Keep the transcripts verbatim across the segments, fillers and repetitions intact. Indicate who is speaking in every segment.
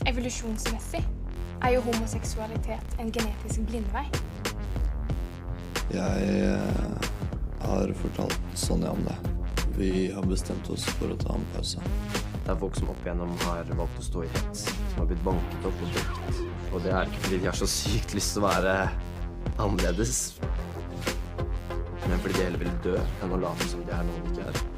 Speaker 1: Evolusjonsmessig er jo homoseksualitet en genetisk blindvei.
Speaker 2: Jeg eh, har fortalt Sonja om det. Vi har bestemt oss for å ta en pause.
Speaker 3: Det er folk som opp igjennom har valgt å stå i hets, som har blitt banket opp og brukt. Og det er ikke fordi de har så sykt lyst til å være annerledes, men fordi de heller vil dø enn å late som de er noe de ikke er.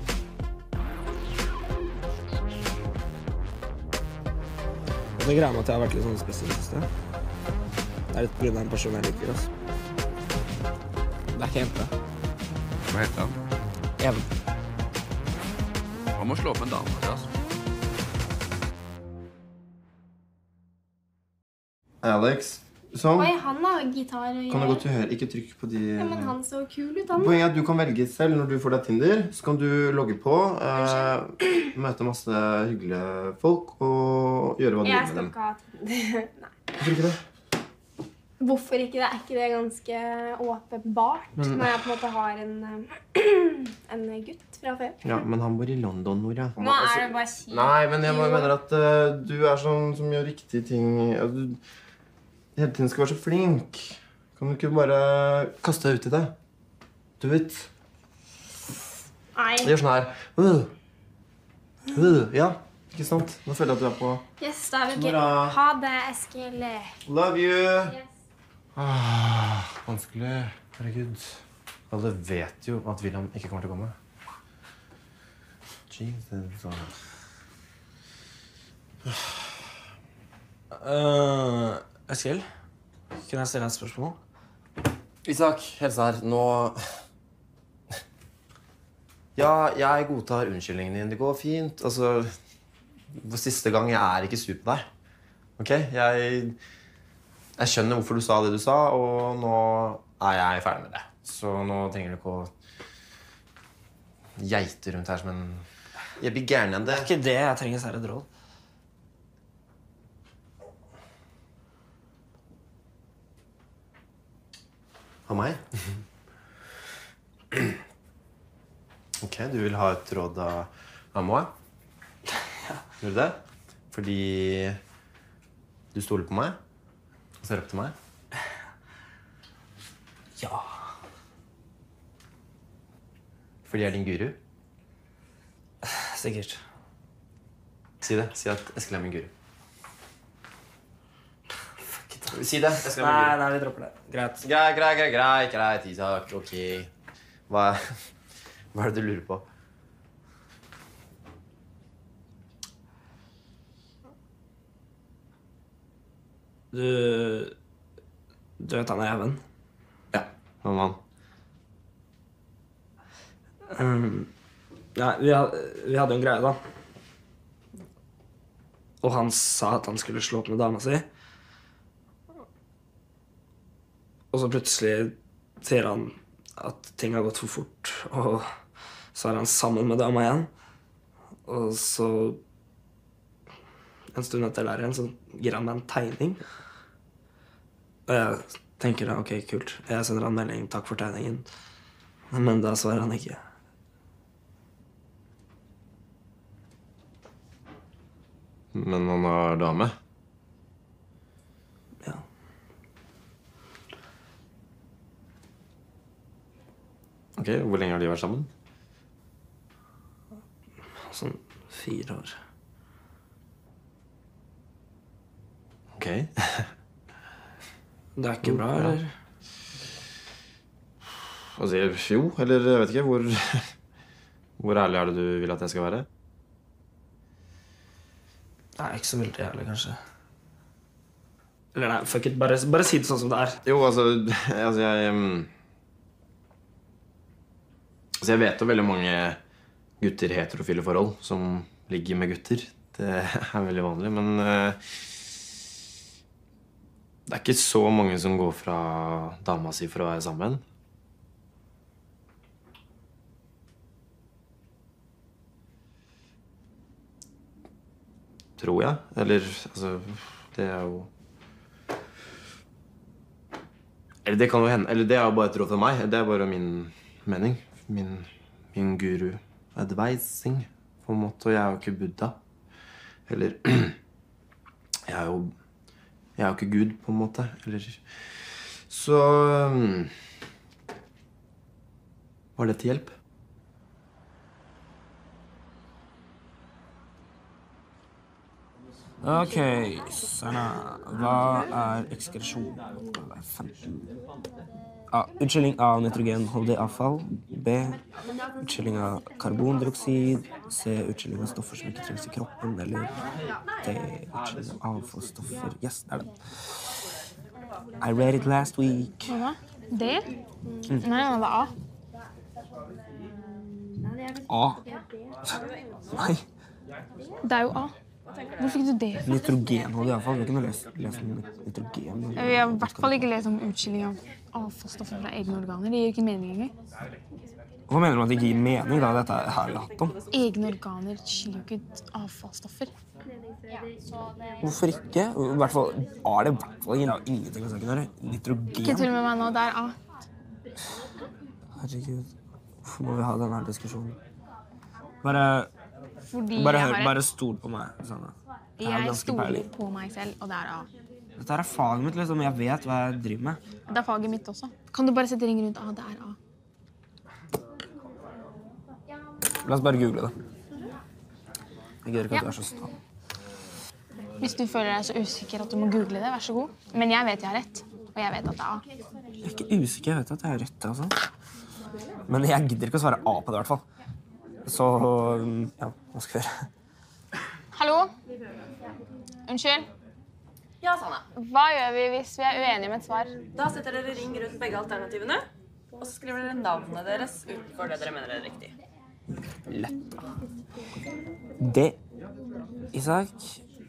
Speaker 4: Det greier meg at jeg har vært litt sånn spesiell i siste. Det er litt på grunn av en person jeg liker, altså. Det er ikke jente.
Speaker 5: Hva heter han?
Speaker 4: Even.
Speaker 5: Han må slå opp en dame, altså.
Speaker 3: Alex, sånn.
Speaker 1: Oi, han har gitar og
Speaker 3: Kan du gå til høyre? Ikke trykk på de...
Speaker 1: Ja, men han så kul ut, han.
Speaker 3: Poenget er at du kan velge selv når du får deg Tinder. Så kan du logge på, eh, møte masse hyggelige folk og gjøre hva du vil med dem.
Speaker 1: Jeg skal ikke ha Tinder. Nei.
Speaker 3: Hvorfor ikke det?
Speaker 1: Hvorfor ikke det? Er ikke det ganske åpenbart
Speaker 3: Men...
Speaker 1: når jeg på en måte har en, en gutt fra før?
Speaker 3: Ja, men han bor i London, Nora.
Speaker 1: Nå er det bare kjipt.
Speaker 3: Nei, men jeg mener at uh, du er sånn som gjør riktige ting. Ja, du hele tiden skal være så flink. Kan du ikke bare kaste deg ut i det? Do it.
Speaker 1: Nei.
Speaker 3: Gjør sånn her. Uh. Uh. Ja, ikke sant? Nå føler jeg at du er på...
Speaker 1: Yes, da er vi
Speaker 3: Nora.
Speaker 1: ikke. Ha det, Eskil.
Speaker 3: Love you.
Speaker 1: Yes.
Speaker 3: Ah, vanskelig. Herregud. Alle vet jo at William ikke kommer til å komme. Jesus.
Speaker 4: Uh, Eskil, kunne jeg stille deg et spørsmål?
Speaker 3: Isak, helse her. Nå... Ja, jeg godtar unnskyldningen din. Det går fint. Altså, for siste gang, jeg er ikke sur på deg. Ok? Jeg... Jeg skjønner hvorfor du sa det du sa, og nå er jeg ferdig med det. Så nå trenger du ikke å geite rundt her som en... Jeg blir gæren igjen det.
Speaker 4: Det er ikke det jeg trenger særlig råd.
Speaker 3: Av meg? Ok, du vil ha et råd av, av meg? Ja. Gjør du det? Fordi du stoler på meg? Og ser opp til meg?
Speaker 4: Ja.
Speaker 3: Fordi jeg er din guru?
Speaker 4: Sikkert.
Speaker 3: Si det. Si at Eskil er min guru. Fuck it. Si det. Eskil er min
Speaker 4: Nei,
Speaker 3: guru.
Speaker 4: nei, vi dropper det. Greit.
Speaker 3: Greit, greit, greit, greit, greit, Isak. Ok. Hva, hva er det du lurer på?
Speaker 4: Du... Du vet han er Even?
Speaker 3: Ja, han var han.
Speaker 4: Um, nei, vi, had, vi hadde jo en greie, da. Og han sa at han skulle slå opp med dama si. Og så plutselig sier han at ting har gått for fort, og så er han sammen med dama igjen. Og så... En stund etter der igjen, så gir han meg en tegning. Og jeg tenker da, ok, kult. Jeg sender han melding, takk for tegningen. Men da svarer han ikke.
Speaker 3: Men han har dame?
Speaker 4: Ja.
Speaker 3: Ok, hvor lenge har de vært sammen?
Speaker 4: Sånn fire år.
Speaker 3: Ok.
Speaker 4: Det er ikke bra, eller?
Speaker 3: Altså, jo, eller jeg vet ikke. Hvor, hvor ærlig er det du vil at jeg skal være?
Speaker 4: Nei, ikke så veldig ærlig, kanskje. Eller nei, fuck it. Bare, bare si det sånn som det er.
Speaker 3: Jo, altså, altså jeg... Um, altså, jeg vet jo veldig mange gutter i heterofile forhold som ligger med gutter. Det er veldig vanlig, men... Uh, det er ikke så mange som går fra dama si for å være sammen. Tror jeg. Eller, altså, det er jo... Eller det kan jo hende. Eller det er jo bare et råd til meg. Det er bare min mening. Min, min guru advising, på en måte. Og jeg er jo ikke Buddha. Eller... Jeg er jo Jeg er jo ikke Gud, på en måte. Eller Så um, Var det til hjelp?
Speaker 4: Ok, Sanna. Hva er ekskresjon? femten. A. Utskilling av nitrogenholdig avfall. B. Utskilling av karbondioksid. C. Utskilling av stoffer som ikke trengs i kroppen. Eller D. Utskilling av avfallsstoffer. Yes, det er den. I read it last week.
Speaker 1: Hva da? D? Mm. Nei, det var A.
Speaker 4: A. Nei.
Speaker 1: Det er jo A. Hvor fikk du det?
Speaker 4: Nitrogenholdig avfall. Vi har ikke lest, lest om nitrogen.
Speaker 1: Vi har i hvert fall ikke lest om utskilling av avfallsstoffer fra egne organer. Det gir ikke mening engang.
Speaker 4: Hva mener du at det ikke gir mening, da? Dette har vi hatt om.
Speaker 1: Egne organer skiller jo ikke ut avfallsstoffer.
Speaker 4: Hvorfor ikke? I hvert fall er det i hvert fall ingen, ingenting med saken her. Nitrogen.
Speaker 1: Ikke tull med meg nå, det er A.
Speaker 4: Herregud, hvorfor må vi ha denne diskusjonen? Bare,
Speaker 1: Fordi
Speaker 4: bare,
Speaker 1: jeg
Speaker 4: hør,
Speaker 1: har et...
Speaker 4: bare stol på meg, Sanna. Det er
Speaker 1: Jeg
Speaker 4: ganske
Speaker 1: stoler
Speaker 4: peilig.
Speaker 1: på meg selv, og det er A.
Speaker 4: Dette er faget mitt, liksom. Jeg vet hva jeg driver med.
Speaker 1: Det er faget mitt også. Kan du bare sette ring rundt A? Det er A.
Speaker 4: La oss bare google det. Jeg gidder ikke at du er så sta.
Speaker 1: Hvis du føler deg så usikker at du må google det, vær så god. Men jeg vet jeg har rett, og jeg vet at det er A.
Speaker 4: Jeg er ikke usikker, jeg vet at jeg har rett, altså. Men jeg gidder ikke å svare A på det, i hvert fall. Så, ja, hva skal vi gjøre?
Speaker 1: Hallo? Unnskyld?
Speaker 6: Ja, Sanna.
Speaker 1: Hva gjør vi hvis vi er uenige med et svar?
Speaker 6: Da setter dere ring rundt begge alternativene, og så skriver dere navnet deres utenfor det dere mener er riktig.
Speaker 4: Lett. D. Isak.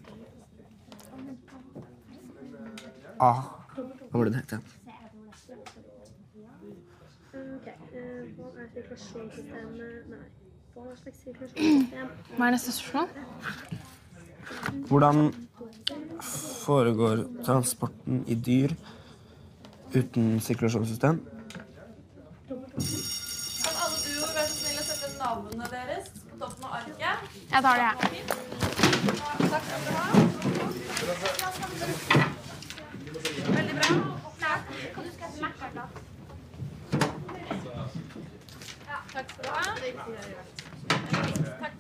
Speaker 4: A. Hva var det det het igjen?
Speaker 7: Ok, hva er sirkulasjonssystemet? Nei, hva slags sirkulasjonssystem?
Speaker 1: Hva er neste spørsmål?
Speaker 4: Hvordan foregår transporten i dyr uten sirkulasjonssystem?
Speaker 6: Kan alle duo være så snill å sette navnene deres på toppen av arket?
Speaker 1: Jeg tar det her.
Speaker 6: Takk skal dere ha. Veldig bra. Takk skal du ha. Takk.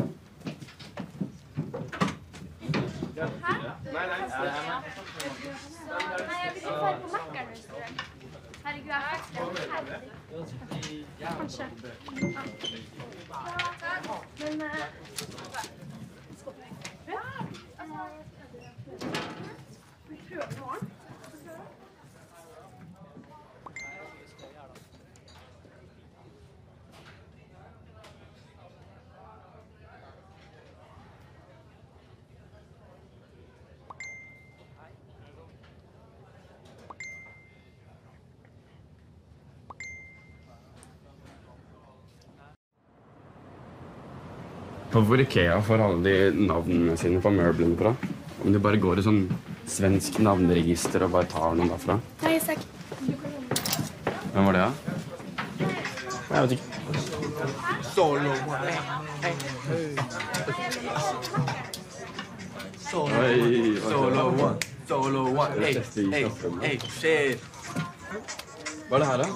Speaker 7: Nei, jeg vil ikke være på Mac-eren. Herregud, jeg er faktisk herregud. Kanskje. Men... Ja, altså... Vi prøver noe.
Speaker 5: Hvorfor IKEA får alle de navnene sine på møblene fra? Om de bare går i sånn svensk navneregister og bare tar noen derfra?
Speaker 7: Hei, Isak.
Speaker 5: Hvem var det, da?
Speaker 4: Jeg vet ikke.
Speaker 3: Solo
Speaker 5: Oi,
Speaker 3: Solo one, solo one. Hey, hey, hey, shit.
Speaker 5: Hva er det her, da?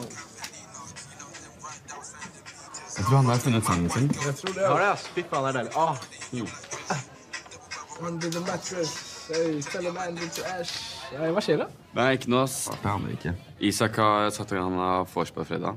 Speaker 5: Jeg tror han har funnet sangen sin.
Speaker 8: Jeg tror det.
Speaker 3: Ja, det er spikk, han er deilig. Ah, jo.
Speaker 8: Under the mattress. Hey, tell a man to ash. Nei, hva skjer da?
Speaker 5: Nei, ikke noe, ass. Det aner ikke. Isak har satt i gang av vors på fredag.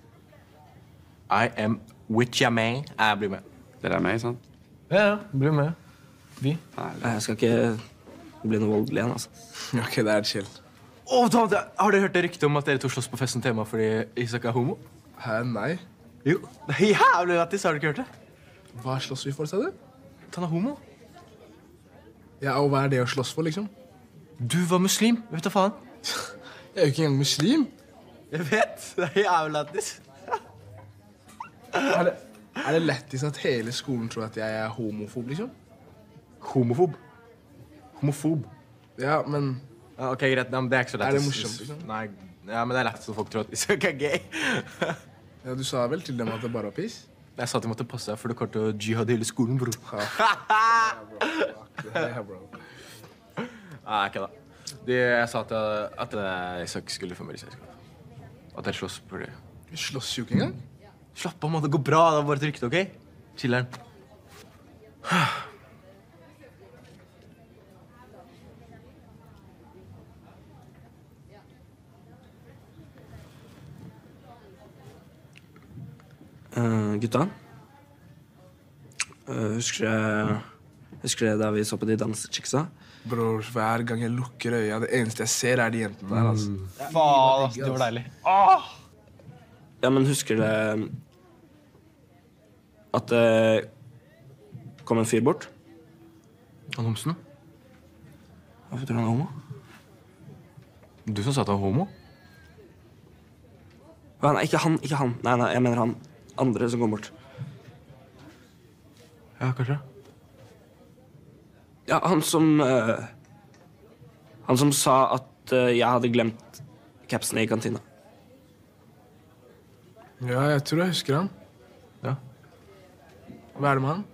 Speaker 3: I am with your man. Jeg blir med.
Speaker 5: Dere er med, sant?
Speaker 8: Ja, ja, bli med. Vi?
Speaker 5: Nei,
Speaker 4: Jeg skal ikke bli noe voldelig igjen, altså.
Speaker 8: Ok, det er chill.
Speaker 3: Åh, Tom, det- har dere hørt det rykte om at dere to slåss på festen tema fordi Isak er homo?
Speaker 8: Hæ, nei.
Speaker 3: Jo, det er jævlig lættis, har du ikke hørt det?
Speaker 8: Hva slåss vi for, sa du?
Speaker 3: At han er homo.
Speaker 8: Ja, og hva er det å slåss for, liksom?
Speaker 3: Du var muslim, vet du faen?
Speaker 8: Jeg er jo ikke engang muslim.
Speaker 3: Jeg vet, det er jævlig lættis.
Speaker 8: Er det, er det lettest at hele skolen tror at jeg er homofob, liksom?
Speaker 3: Homofob. Homofob.
Speaker 8: Ja, men
Speaker 3: Ja, ok, greit, Nei, men det er ikke så
Speaker 8: Er det
Speaker 3: lættis.
Speaker 8: morsomt, liksom?
Speaker 3: Nei, ja, men det er lættis at folk tror at Isak er gay.
Speaker 8: ja, du sa vel til dem at det bare var piss?
Speaker 3: Jeg sa at de måtte passe seg, for det kommer til å jihad hele skolen, bro.
Speaker 8: Ja, bro. Ja, bro. Nei, ikke da. De, jeg sa at jeg, at jeg ikke skulle få mer i selskap. At dere slåss for det.
Speaker 9: Vi slåss jo ikke engang.
Speaker 8: Slapp av, man. Det går bra. Det var bare et rykte, ok? Chiller'n.
Speaker 4: Uh, gutta? Uh, husker jeg Husker jeg da vi så på de dansechicksa?
Speaker 9: Bror, hver gang jeg lukker øya, det eneste jeg ser er de jentene der, altså.
Speaker 8: Mm. Faen, altså, det var deilig.
Speaker 4: Ah! Ja, men husker det at det kom en fyr bort?
Speaker 8: Han homsen?
Speaker 4: Hvorfor tror du han er homo?
Speaker 8: Du som sa at han var homo?
Speaker 4: Hva, nei, ikke han, ikke han. Nei, nei, jeg mener han andre som kom bort.
Speaker 8: Ja, kanskje.
Speaker 4: Ja, han som uh, Han som sa at uh, jeg hadde glemt capsene i kantina.
Speaker 9: Ja, jeg tror jeg husker han.
Speaker 8: Ja.
Speaker 9: Hva er det med han?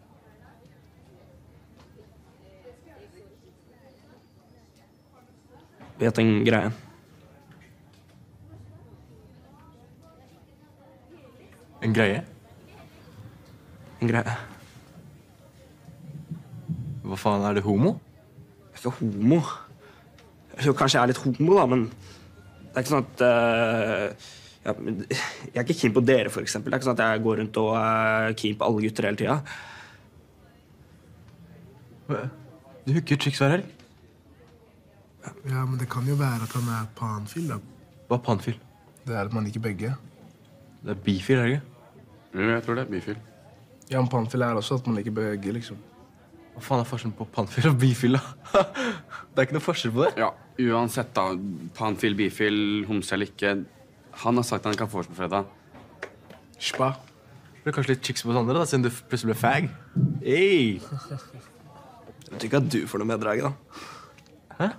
Speaker 4: Vet en greie.
Speaker 8: En greie?
Speaker 4: En greie.
Speaker 8: Hva faen, er det homo?
Speaker 4: Jeg er ikke homo. Jeg tror kanskje jeg er litt homo, da, men det er ikke sånn at uh, ja, jeg er ikke keen på dere, for eksempel. Det er ikke sånn at jeg går rundt og er uh, keen på alle gutter hele tida.
Speaker 8: Du hooker chicks hver helg.
Speaker 9: Ja, men det kan jo være at han er panfil, da.
Speaker 8: Hva er panfil?
Speaker 9: Det er at man liker begge.
Speaker 8: Det er bifil, er det ikke?
Speaker 5: Jo, jeg tror det er bifil.
Speaker 9: Ja, men panfil er også at man liker begge, liksom.
Speaker 8: Hva faen er forskjellen på panfil og bifil, da? Det er ikke noe forskjell på det.
Speaker 5: Ja, uansett da, panfil, bifil, homse eller ikke. Han har sagt at han kan få oss på fredag.
Speaker 9: Spa.
Speaker 8: Det er kanskje litt chicks på oss andre, da, siden du plutselig ble fag. Hey!
Speaker 4: Jeg tror ikke at du får noe meddrag, da.
Speaker 8: Hæ?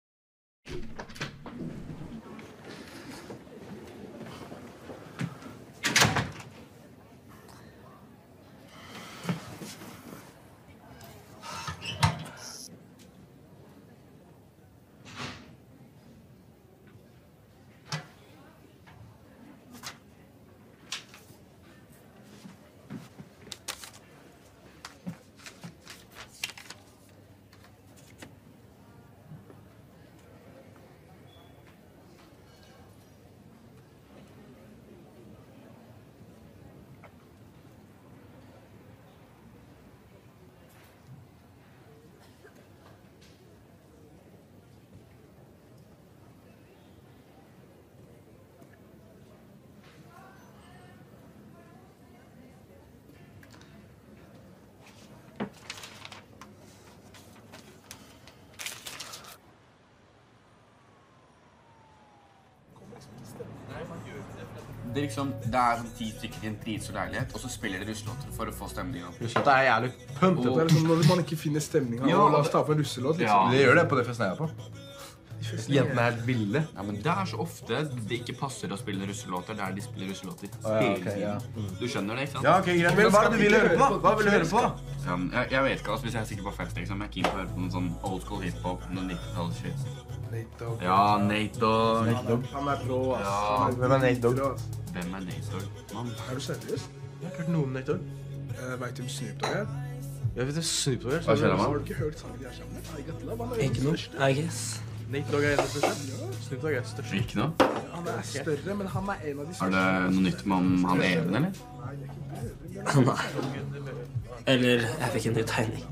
Speaker 5: Det er liksom, det er sånn ti stykker i en dritstor leilighet, og så spiller de russelåter for å få stemningen opp.
Speaker 8: Russelåter er jævlig pumpet.
Speaker 9: Det er liksom når man ikke finner stemningen,
Speaker 5: Ja,
Speaker 9: og la oss ta for en russelåt, liksom.
Speaker 5: Ja.
Speaker 8: Det gjør det på det festen jeg er på. Jentene er helt ville.
Speaker 5: Ja, men det er så ofte det ikke passer å spille russelåter der de spiller russelåter.
Speaker 8: ja,
Speaker 5: Hele
Speaker 8: ok, ja.
Speaker 5: tiden. Du skjønner det, ikke sant?
Speaker 8: Ja, ok, greit. Men hva er det du vil høre på, da? Hva vil du høre på?
Speaker 5: Ja, men jeg, jeg vet ikke, altså, hvis jeg er sikker på fest, liksom, jeg er keen på å høre på noen sånn old school hiphop, noen nitti-talls shit.
Speaker 9: Nate Dogg.
Speaker 5: Ja, Nate Dogg.
Speaker 9: Han er rå, ass.
Speaker 5: Ja.
Speaker 9: Han
Speaker 8: Hvem er Nate Dogg?
Speaker 9: rå, ass.
Speaker 5: Hvem er Nate Dogg? Mann.
Speaker 9: Er du seriøs?
Speaker 8: Jeg har ikke hørt noe om Nate Dogg.
Speaker 9: Jeg vet hvem Snoop Dogg er.
Speaker 8: Jeg vet det er Snoop Dogg.
Speaker 5: Hva skjer da,
Speaker 9: Har
Speaker 5: mann?
Speaker 9: du ikke hørt sangen de er sammen? I got love, han er
Speaker 4: Ikke
Speaker 9: den
Speaker 4: noe,
Speaker 9: største.
Speaker 4: I guess.
Speaker 8: Nate Dogg er en av de største. Snoop Dogg er den største.
Speaker 5: Ikke noe?
Speaker 9: Han er større, men han er en av de
Speaker 5: Er
Speaker 9: største.
Speaker 5: det noe nytt med han Even, eller?
Speaker 9: Nei, det er ikke brødre.
Speaker 4: Nei. Eller jeg fikk en ny tegning.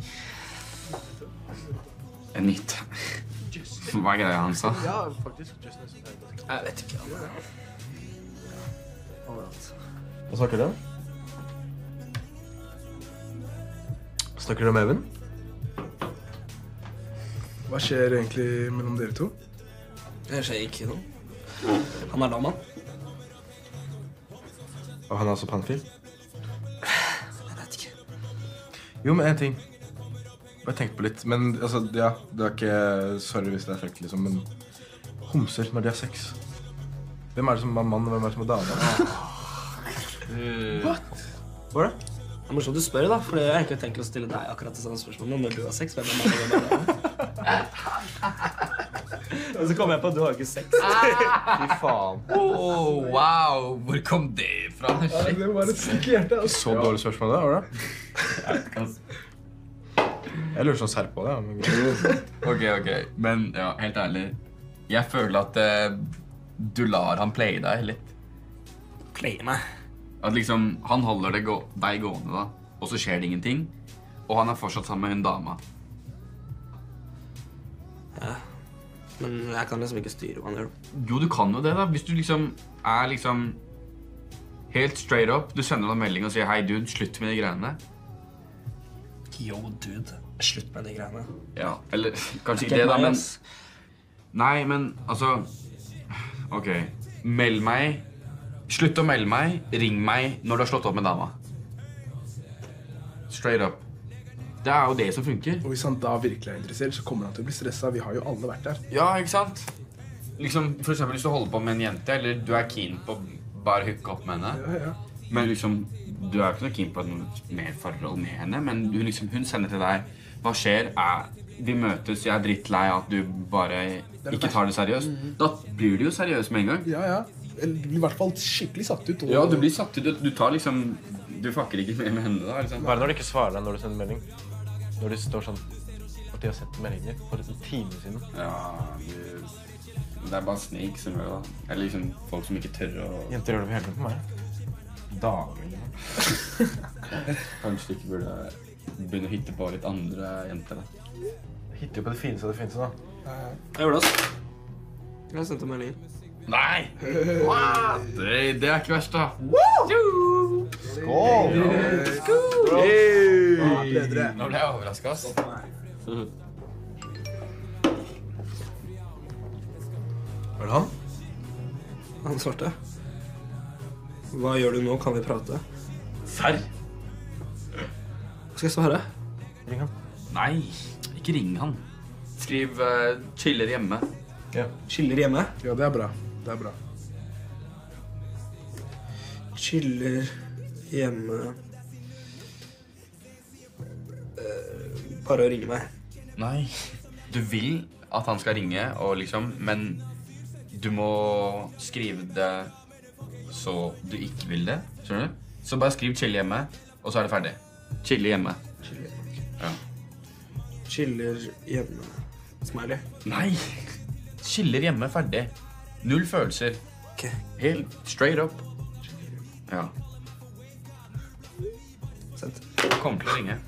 Speaker 5: En nytt. Hva er greia han sa?
Speaker 8: Ja, faktisk. Just Dance.
Speaker 4: Jeg vet ikke.
Speaker 8: Hva snakker du om? Snakker du om Even?
Speaker 9: Hva skjer egentlig mellom dere to?
Speaker 4: Det skjer ikke noe. Han er lama.
Speaker 8: Og han er også panfil?
Speaker 4: Jeg vet ikke.
Speaker 8: Jo, men en ting. Bare tenkt på litt. Men altså, ja, det er ikke... Sorry hvis det er frekt, liksom, men... Homser når de har sex. Hvem er det som er mann, og hvem er det som er dame?
Speaker 9: What?
Speaker 8: Hva er det?
Speaker 4: Det er morsomt du spør, da, for jeg har egentlig tenkt å stille deg akkurat det samme spørsmålet. Når du har sex, hvem er mann og hvem er dame? Og så kom jeg på at du har ikke sex.
Speaker 3: Fy faen.
Speaker 5: Oh, wow, hvor kom det fra?
Speaker 8: Ja, det var et sikkert. Så dårlig spørsmål det, var det? Jeg lurer sånn serr på det. Men...
Speaker 5: Ok, ok. Men ja, helt ærlig. Jeg føler at eh, du lar han playe deg litt.
Speaker 4: Playe meg?
Speaker 5: At liksom, han holder det gå deg gående da, og så skjer det ingenting. Og han er fortsatt sammen med hun dama.
Speaker 4: Ja. Men jeg kan liksom ikke styre hva han gjør.
Speaker 5: Jo, du kan jo det da. Hvis du liksom er liksom helt straight up, du sender han en melding og sier hei dude, slutt med de greiene.
Speaker 4: Yo, dude. Slutt med de greiene.
Speaker 5: Ja, eller kanskje ikke det da, men... Nei, men altså... Ok, meld meg. Slutt å melde meg. Ring meg når du har slått opp med dama. Straight up. Det er jo det som funker.
Speaker 8: Og hvis han da virkelig er interessert, så kommer han til å bli stresset. Vi har jo alle vært der.
Speaker 5: Ja, ikke sant? Liksom, for eksempel hvis du holder på med en jente, eller du er keen på å bare hooke opp med henne.
Speaker 8: Ja, ja.
Speaker 5: Men liksom, du er ikke noe keen på noe mer forhold med henne, men hun, liksom, hun sender til deg, hva skjer? Eh, vi møtes, jeg er drittlei at du bare ikke tar det seriøst. Mm-hmm. Da blir du jo seriøs med en gang.
Speaker 8: Ja, ja. Du blir i hvert fall skikkelig satt ut. Og...
Speaker 5: Ja, du blir satt ut. Du tar liksom, du fucker ikke med, med henne da, liksom.
Speaker 3: Hva er det når du ikke svarer deg når du sender melding? Når det står sånn at de har sett meldinger for en time siden.
Speaker 5: Ja, det, det er bare snik som gjør det. Eller liksom folk som ikke tør å...
Speaker 3: Jenter gjør det for helvete på meg. Daglig.
Speaker 5: Kanskje ikke burde begynne å hitte på litt andre jenter da.
Speaker 3: Jeg hitter jo på det fineste av det fineste da.
Speaker 4: Jeg gjør det altså. Jeg har sendt en melding.
Speaker 5: Nei! What? Det, det er ikke verst da.
Speaker 3: Skål!
Speaker 5: Skål! Hey! Nå ble jeg overrasket, ass.
Speaker 8: Er det han?
Speaker 4: Han svarte. Hva gjør du nå? Kan vi prate?
Speaker 5: Serr?
Speaker 4: Skal jeg svare?
Speaker 3: Ring han.
Speaker 5: Nei, ikke ring han. Skriv uh, chiller hjemme.
Speaker 3: Ja.
Speaker 4: Chiller hjemme?
Speaker 8: Ja, det er bra. Det er bra.
Speaker 4: Chiller hjemme. Uh, bare å ringe meg.
Speaker 5: Nei. Du vil at han skal ringe, og liksom, men du må skrive det så du ikke vil det. Skjønner du? Så bare skriv chill hjemme, og så er det ferdig. Chille hjemme.
Speaker 4: Chiller hjemme.
Speaker 5: Ja.
Speaker 4: Chiller hjemme. Smiley.
Speaker 5: Nei. Chiller hjemme, ferdig. Null følelser.
Speaker 4: Ok.
Speaker 5: Helt straight up. Ja.
Speaker 4: Sent.
Speaker 5: Han kommer til å ringe.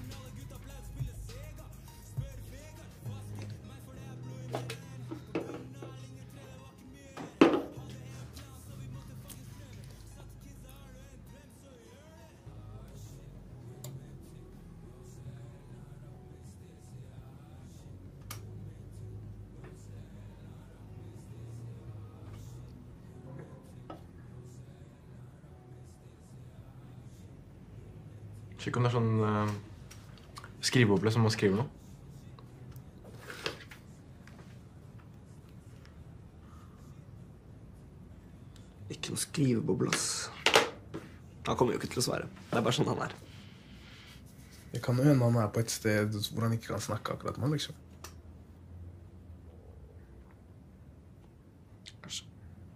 Speaker 3: Sjekk om det er sånn uh, skriveopplegg som man skriver noe.
Speaker 4: Ikke noe skriveboble, ass. Han kommer jo ikke til å svare. Det er bare sånn han er.
Speaker 8: Det kan jo hende han er på et sted hvor han ikke kan snakke akkurat med han, liksom.
Speaker 5: Kanskje.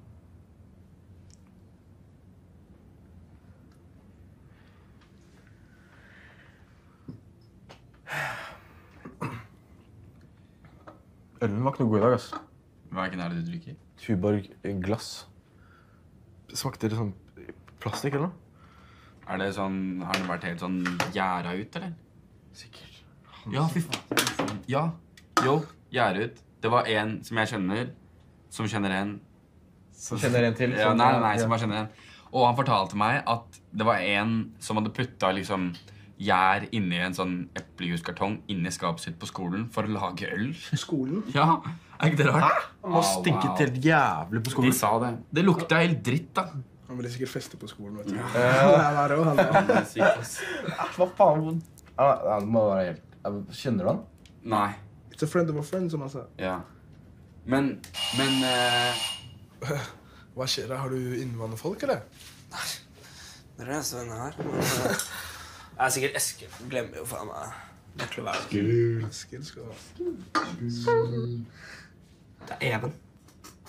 Speaker 3: Ølen var ikke noe god i dag, ass.
Speaker 5: Hvilken er det du drikker?
Speaker 3: Tuborg glass. Det smakte litt sånn plastikk, eller noe?
Speaker 5: Er det sånn, har den vært helt sånn gjæra ut, eller?
Speaker 3: Sikkert.
Speaker 5: Ja, fy faen. Ja, jo, gjæra ut. Det var en som jeg kjenner, som kjenner en.
Speaker 3: Som kjenner en til?
Speaker 5: Ja,
Speaker 3: som-
Speaker 5: nei, nei, nei,
Speaker 3: ja.
Speaker 5: som bare kjenner en. Og han fortalte meg at det var en som hadde puttet liksom gjær inni en sånn eplejuskartong inni skapet sitt på skolen for å lage øl.
Speaker 8: Skolen?
Speaker 5: Ja, er ikke det rart?
Speaker 3: Han må stinke helt jævlig på
Speaker 5: De
Speaker 3: skolen.
Speaker 5: sa det. Det lukta helt dritt, da.
Speaker 8: Han ville sikkert feste på skolen, vet du.
Speaker 3: Ja.
Speaker 8: Det er der også, han.
Speaker 5: Det er sykt, ass.
Speaker 3: Hva faen? Ja, det må være helt... Kjenner du han?
Speaker 5: Nei,
Speaker 8: It's a friend of a friend, som han sa.
Speaker 5: ja. Men, men... eh,
Speaker 8: Hva skjer da? Har du innvandrerfolk, eller?
Speaker 4: Det er det eneste vennene her. Men, uh, jeg er sikkert Eskil. Glemmer jo faen meg. Det er til å være.
Speaker 8: Skill skal du ha.
Speaker 4: Det er Even.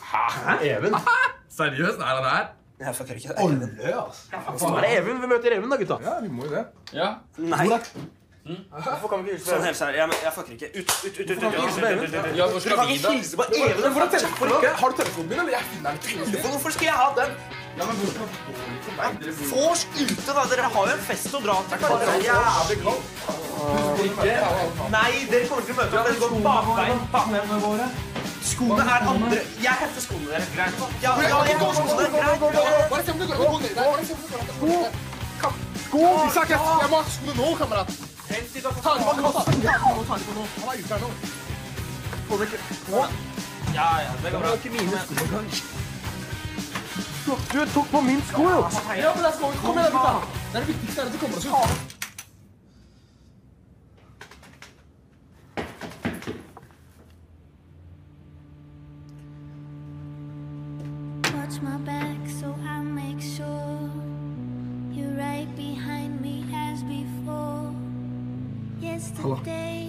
Speaker 8: Hæ? Even?
Speaker 5: Seriøst, er han her?
Speaker 4: Jeg fucker ikke.
Speaker 8: Olle, ass.
Speaker 3: Er det Even? Vi møter Even da, gutta.
Speaker 8: Ja, vi må jo det.
Speaker 5: Ja.
Speaker 4: Nei.
Speaker 3: Hvorfor kan vi ikke hilse
Speaker 4: Sånn
Speaker 3: på
Speaker 4: helt seriøst. Jeg, jeg fucker ikke. Ut, ut, ut, ut, ut, ut.
Speaker 5: Ja, hvor skal vi da?
Speaker 3: hilse på Even?
Speaker 8: Men hvordan telefonen ikke? Har du telefonen min, eller? Jeg finner den ikke.
Speaker 3: Telefonen, hvorfor skal jeg ha den?
Speaker 8: Ja, men hvorfor for meg?
Speaker 3: Vors ute, da. Dere har jo en fest å dra til. Det er jævlig kaldt. Nei, dere kommer til å møte opp. Dere går bakveien. Bakveien våre. Skoene er andre. Jeg henter skoene deres. Greit. Ja, ja, jeg har skoene. Greit.
Speaker 8: Bare se om det går an å gå ned der. Bare se om det går an å gå ned der. Sko! Isak, jeg jeg må ha skoene nå, kamerat. Ta den på nå, da. Han er ute her nå. Får du ikke?
Speaker 3: Ja, ja, det går bra.
Speaker 8: ikke mine sko engang. Du tok på min sko, jo. Ja, men det er sko. Kom igjen, gutta. Det er det viktigste er at du kommer oss ut.
Speaker 10: Watch my back so I make sure you're right behind me as before. Yesterday